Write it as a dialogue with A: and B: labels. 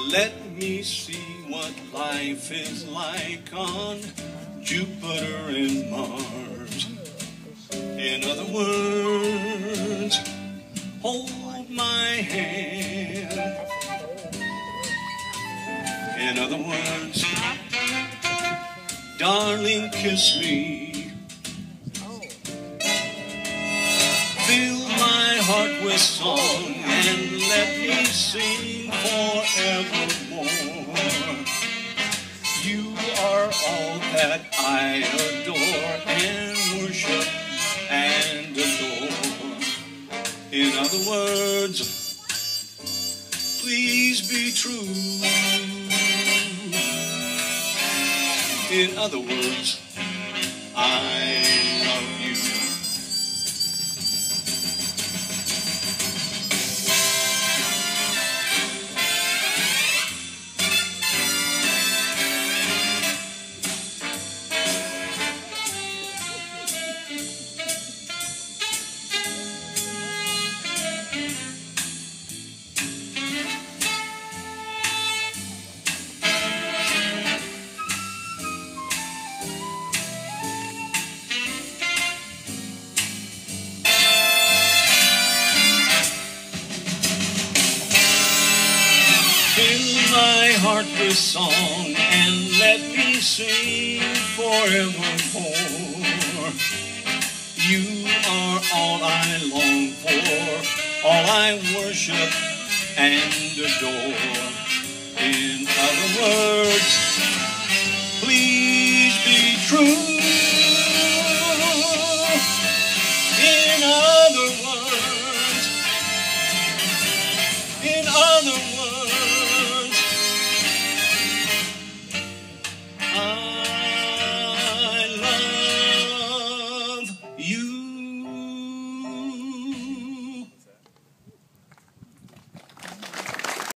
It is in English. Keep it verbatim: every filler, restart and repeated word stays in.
A: Let me see what life is like on Jupiter and Mars. In other words, hold my hand. In other words, darling, kiss me. Fill my heart with song and let me sing forevermore. You are all that I adore and worship and adore. In other words, please be true. In other words, I love you. Fill my heart with song and let me sing forevermore. You are all I long for, all I worship and adore. In other words, please be true.